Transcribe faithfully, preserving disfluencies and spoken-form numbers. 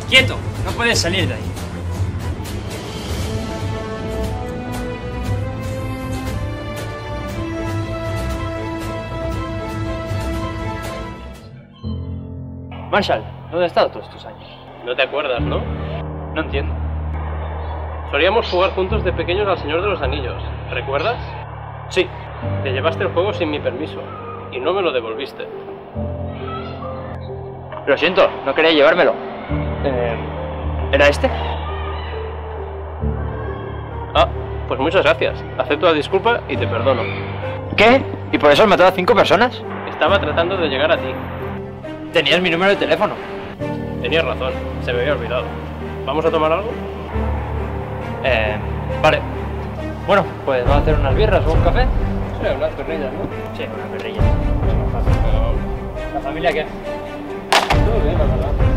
¡Quieto! No puedes salir de ahí. Marshall, ¿dónde has estado todos estos años? No te acuerdas, ¿no? No entiendo. Solíamos jugar juntos de pequeños al Señor de los Anillos, ¿recuerdas? Sí. Te llevaste el juego sin mi permiso y no me lo devolviste. Lo siento, no quería llevármelo. Eh, ¿Era este? Ah, pues muchas gracias. Acepto la disculpa y te perdono. ¿Qué? ¿Y por eso has matado a cinco personas? Estaba tratando de llegar a ti. Tenías mi número de teléfono. Tenías razón, se me había olvidado. ¿Vamos a tomar algo? Eh, vale. Bueno, pues vamos a hacer unas birras o un café. Sí, unas perrillas, ¿no? Sí, unas birrillas. ¿La familia qué? Todo bien, la verdad.